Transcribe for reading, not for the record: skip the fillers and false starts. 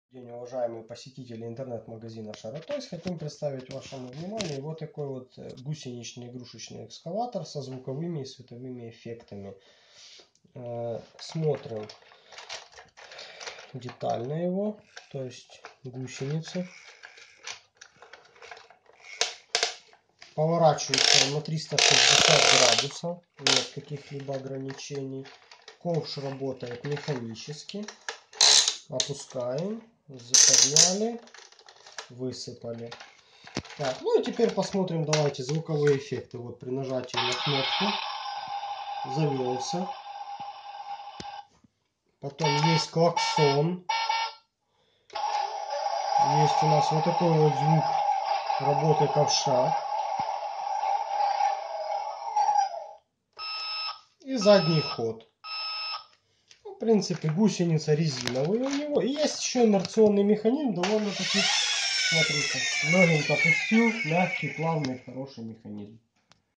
День, уважаемые посетители интернет-магазина Шаратойс, хотим представить вашему вниманию вот такой вот гусеничный игрушечный экскаватор со звуковыми и световыми эффектами. Смотрим детально его, то есть гусеницы. Поворачивается на 360 градусов, нет каких-либо ограничений. Ковш работает механически. Опускаем, подняли, высыпали. Так, ну и теперь посмотрим, давайте, звуковые эффекты. Вот при нажатии на кнопку завелся. Потом есть клаксон. Есть у нас вот такой вот звук работы ковша. И задний ход. В принципе, гусеница резиновая у него. И есть еще инерционный механизм, довольно-таки, смотрите, легенько пустил, мягкий, плавный, хороший механизм.